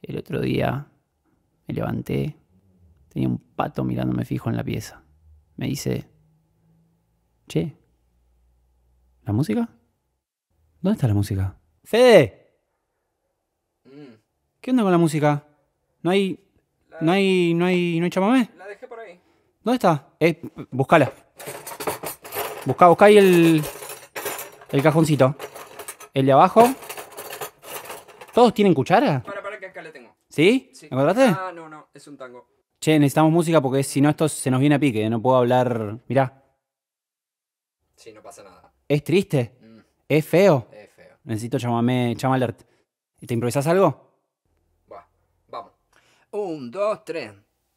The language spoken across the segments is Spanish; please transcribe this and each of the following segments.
El otro día me levanté, tenía un pato mirándome fijo en la pieza. Me dice, che, ¿la música? ¿Dónde está la música? ¡Fede! ¿Qué onda con la música? ¿No hay chamamé? La dejé por ahí. ¿Dónde está? Buscala. Buscá ahí el cajoncito. El de abajo. ¿Todos tienen cuchara? Para que acá le tengo. ¿Sí? Sí. ¿Encontraste? Ah, no, es un tango. Che, necesitamos música porque si no esto se nos viene a pique. No puedo hablar. Mirá. Sí, no pasa nada. ¿Es triste? ¿Es feo? Es feo. Necesito chamamé, chamalert. ¿Te improvisás algo? Va, vamos. 1, 2, 3.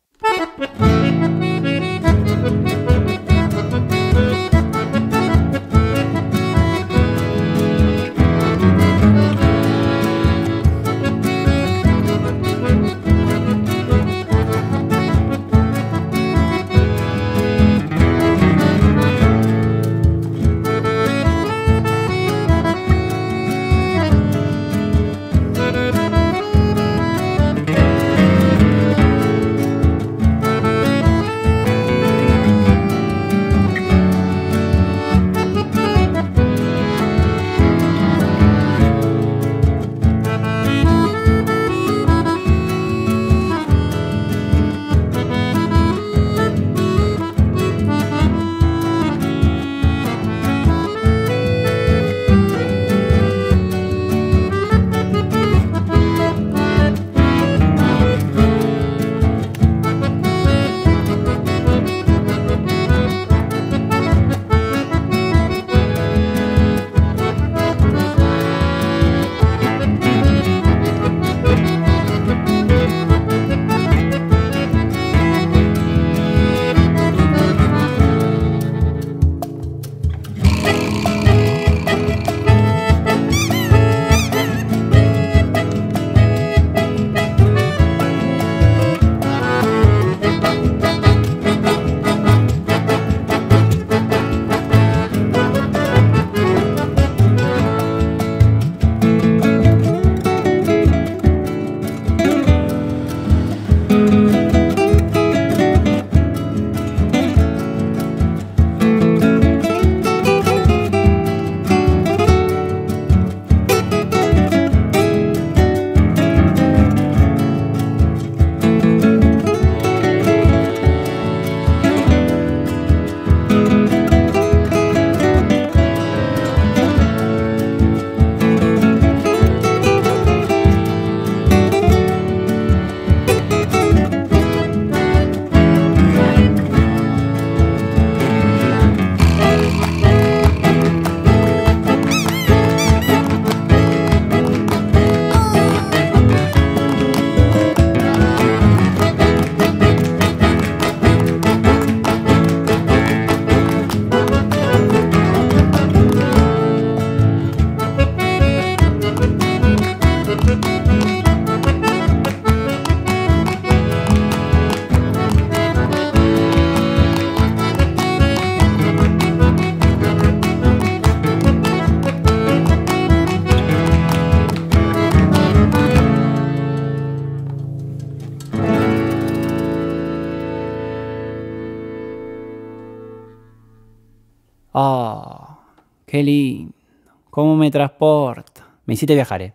Oh, qué lindo. ¿Cómo me transporta? Me hiciste viajar,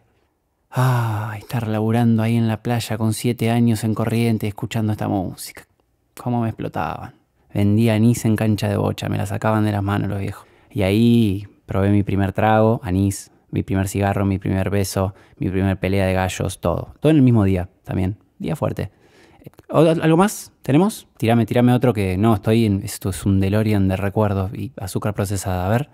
estar laburando ahí en la playa con 7 años en Corrientes escuchando esta música. Cómo me explotaban. Vendía anís en cancha de bocha, me la sacaban de las manos los viejos. Y ahí probé mi primer trago, anís, mi primer cigarro, mi primer beso, mi primer pelea de gallos, todo. Todo en el mismo día también. Día fuerte. ¿Algo más? ¿Tenemos? Tírame otro que no, esto es un DeLorean de recuerdos y azúcar procesada. A ver.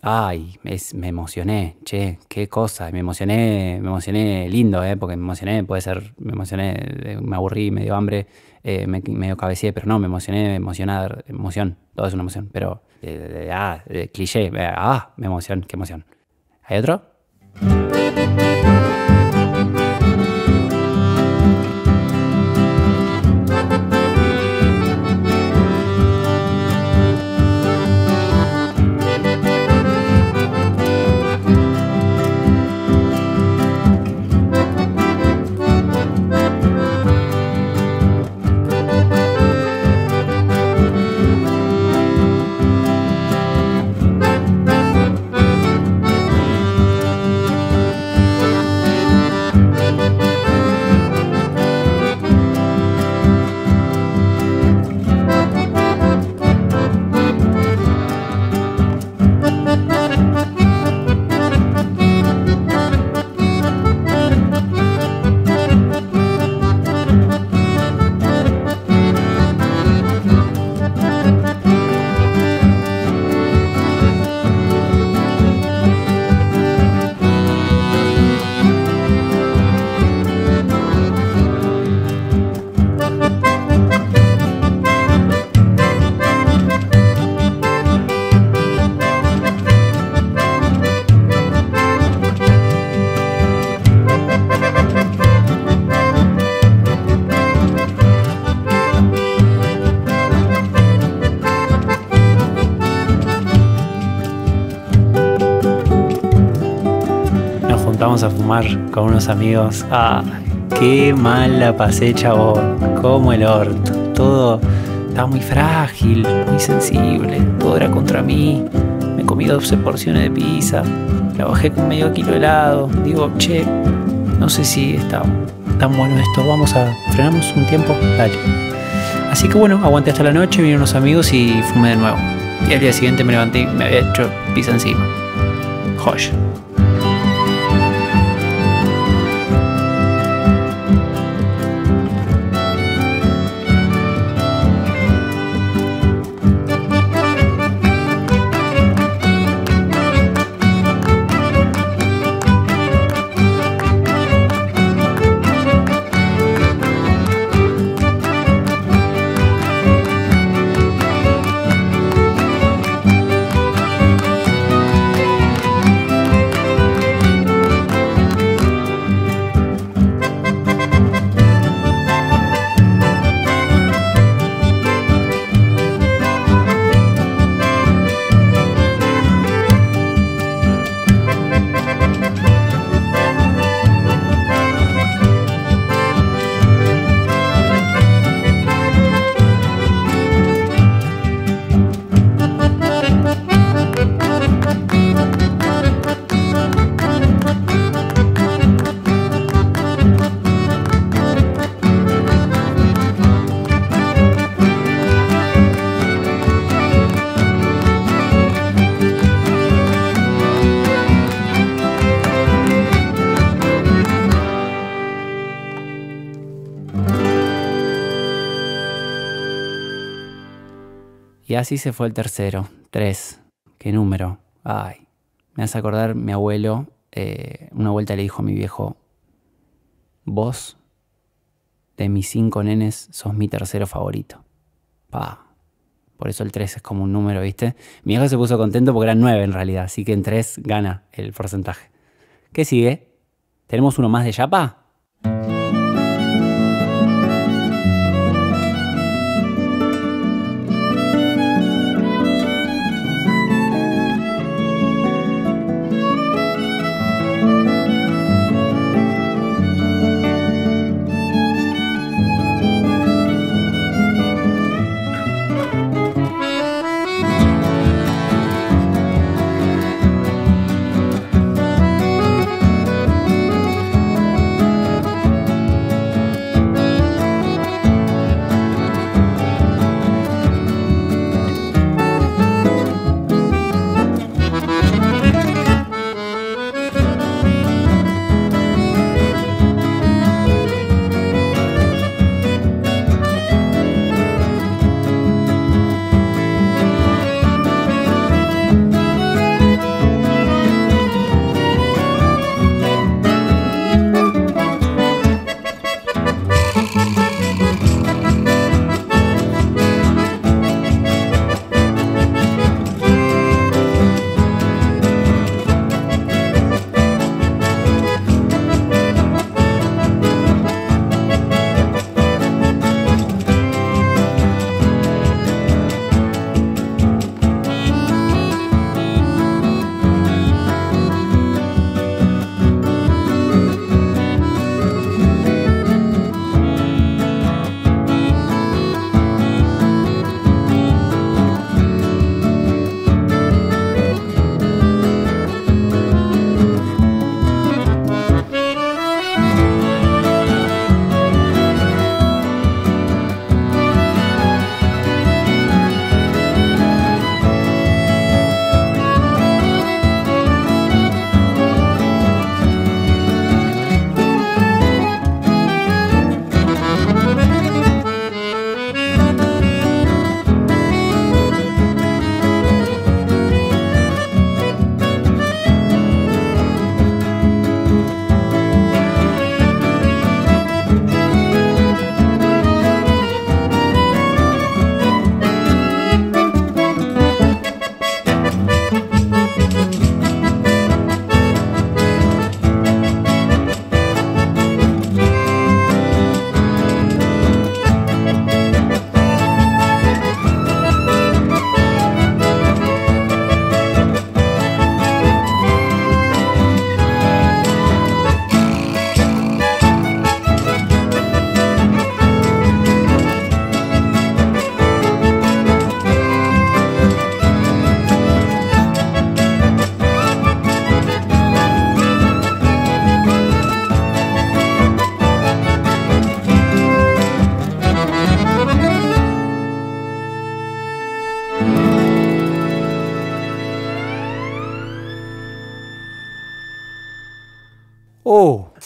Ay, me emocioné, che, qué cosa. Me emocioné lindo, porque me emocioné, puede ser, me emocioné, me aburrí, me dio hambre, medio cabeceé, pero no, me emocioné, emocionar, emoción, todo es una emoción, pero, cliché, me emoción, qué emoción. ¿Hay otro? Vamos a fumar con unos amigos. Qué mal la pasé, chabón. Como el orto. Todo estaba muy frágil, muy sensible. Todo era contra mí. Me comí 12 porciones de pizza. La bajé con medio kilo de helado. Digo, che, no sé si está tan bueno esto. Frenamos un tiempo. Dale. Así que bueno, aguanté hasta la noche, vinieron unos amigos y fumé de nuevo. Y al día siguiente me levanté y me había hecho pizza encima. Joya. Y así se fue el tercero. 3. ¿Qué número? Ay, me hace acordar mi abuelo. Una vuelta le dijo a mi viejo: vos, de mis 5 nenes, sos mi tercero favorito. Por eso el 3 es como un número, ¿viste? Mi viejo se puso contento porque eran 9 en realidad. Así que en 3 gana el porcentaje. ¿Qué sigue? ¿Tenemos uno más de Yapa?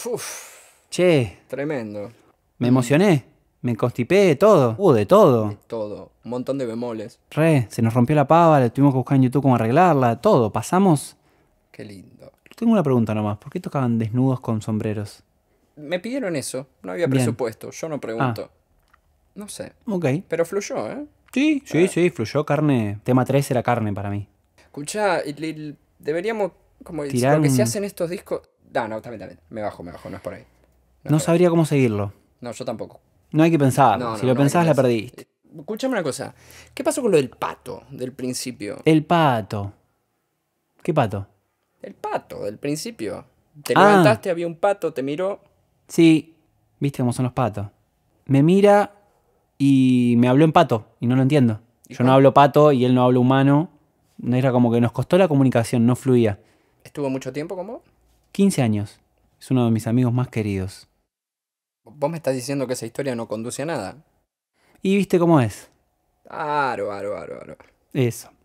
Uf, Che, tremendo. me emocioné. Me constipé, todo. De todo. Todo. Un montón de bemoles. Se nos rompió la pava, le tuvimos que buscar en YouTube cómo arreglarla, todo. Pasamos. Qué lindo. Tengo una pregunta nomás. ¿Por qué tocaban desnudos con sombreros? Me pidieron eso. No había Bien. presupuesto. Yo no pregunto. No sé. Ok. Pero fluyó, ¿eh? Sí, fluyó carne. Tema 3 era carne para mí. Escuchá, deberíamos, como Tirar lo que se un- hace en estos discos. No, también. Me bajo, no es por ahí. No es No por ahí. sabría cómo seguirlo. No, yo tampoco. No hay que pensarlo. No, Si no, lo no hay pensás, que la pensar. perdiste. Escúchame una cosa. ¿Qué pasó con lo del pato del principio? El pato. ¿Qué pato? El pato del principio. Te Ah. levantaste, había un pato, te miró. Sí, viste cómo son los patos. Me mira y me habló en pato y no lo entiendo. ¿Y Yo cuál? no hablo pato y él no habla humano. Era como que nos costó la comunicación, no fluía. ¿Estuvo mucho tiempo con vos? 15 años. Es uno de mis amigos más queridos. Vos me estás diciendo que esa historia no conduce a nada. Y viste cómo es. Aro. Eso.